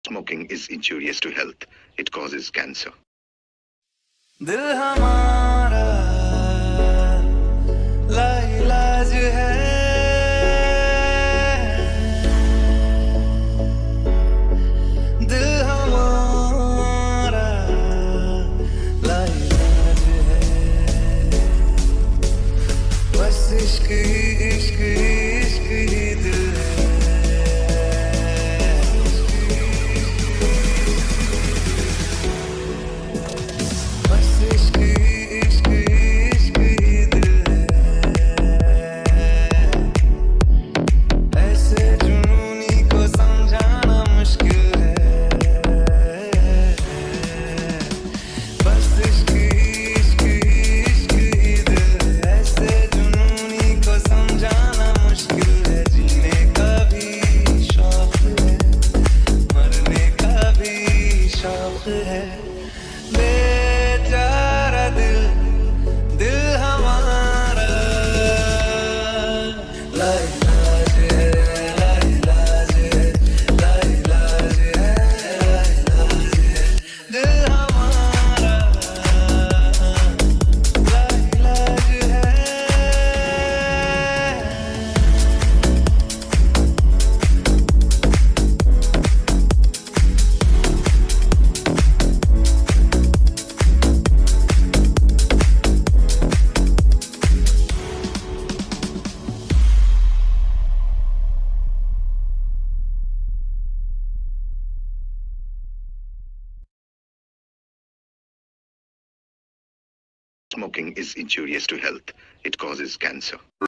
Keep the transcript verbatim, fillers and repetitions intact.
Smoking is injurious to health. It causes cancer. दिल हमारा लाइलाज है, दिल हमारा लाइलाज है, बस इश्क ही इश्क ही इश्क ही दिल है। है बेचारा दिल, दिल हमारा लाइलाज है, लाइलाज है, लाइलाज है, लाइलाज है, दिल हमारा लाइलाज है। Smoking is injurious to health. It causes cancer.